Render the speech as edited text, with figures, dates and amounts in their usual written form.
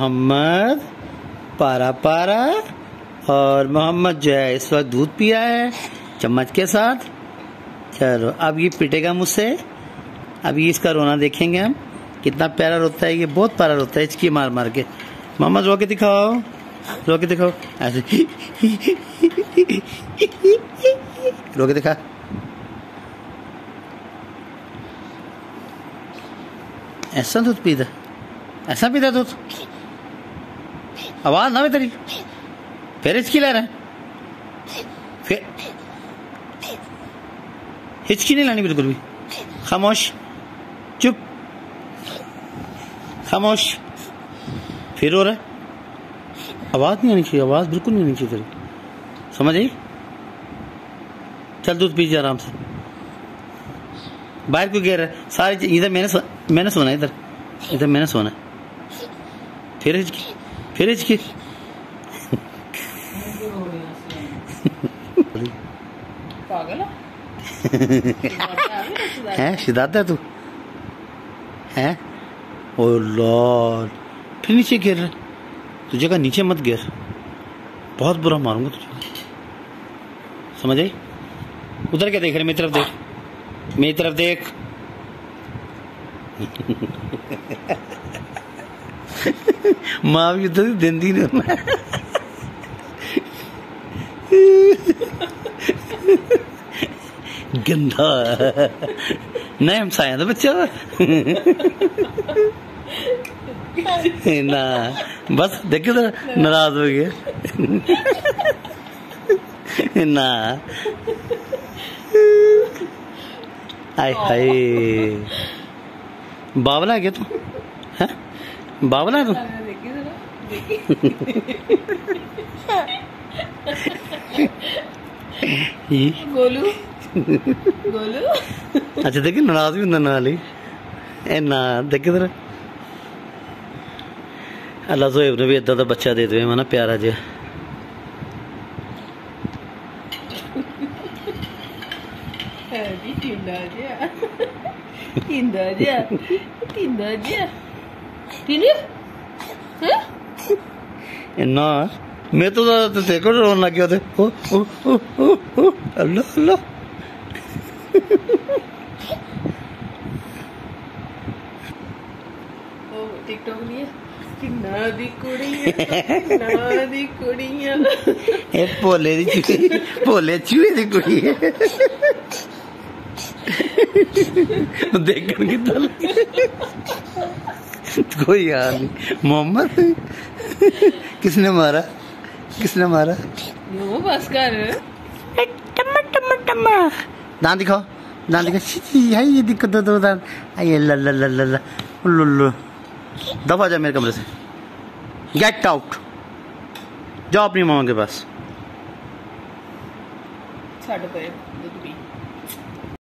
मोहम्मद पारा पारा और मोहम्मद जो है इस वक्त दूध पिया है चम्मच के साथ। चलो अब ये पिटेगा मुझसे। अब ये इसका रोना देखेंगे हम, कितना प्यारा रोता है। ये बहुत प्यारा रोता है इसकी मार मार के। मोहम्मद रो के दिखाओ, रो के दिखाओ, ऐसे रो के दिखा। ऐसा दूध पीता, ऐसा पीता दूध। आवाज ना तेरी, फिर हिचकी ले रहा है। फिर हिचकी नहीं लानी बिल्कुल भी। खामोश, चुप, खामोश। फिर हो रहा है। आवाज नहीं आनी चाहिए, आवाज बिल्कुल नहीं आनी चाहिए तेरी, समझ आई। चल दूध पी जा आराम से। बाहर क्यों गिर रहा है? सारी इधर मैंने सोना, इधर इधर मैंने सोना। फिर हिचकी, फिर हिचकी। पागल है शिदाता तू है। ओ लॉर्ड, फिर नीचे गिर रहा। तुझे कहा नीचे मत गिर, बहुत बुरा मारूंगा तुझे, समझ आई। उधर क्या देख रहे? मेरी तरफ देख, मेरी तरफ देख। माँ भी उधर देंदी नहीं। गंदा नहीं, हम साया था बच्चा ना। बस देखे तो नाराज हो गया ना। हाय हाय, बावला है क्या तू? है बावला है तू? गोलू गोलू। अच्छा देखिए नाराज भी होंगे नाल ही। ए ना देखे तेरा अल्लाह सोहेब ने भी इदा का बच्चा दे दे ना, प्यारा जिहा। ना मैं तो देखो रोन लग गया। अल्लाह अल्लाह। टिकटॉक नहीं है किन्ना दी कुड़ियां ए भोले दी चूहे, भोले चूहे दी कुड़ी है। देखन कितना लगे। कोई यार नहीं। मोहम्मद किसने मारा, किसने मारा? यो बस कर। टम्मा टम्मा टम्मा। दांत दिखाओ, दांत दिखाओ। है ये दिक्कत दो दांत। ये ला ला ला ला ला। लुल्लु दफा जा मेरे कमरे से, गेट आउट। जाओ अपनी मामा के पास। छड़ पे दूध पी।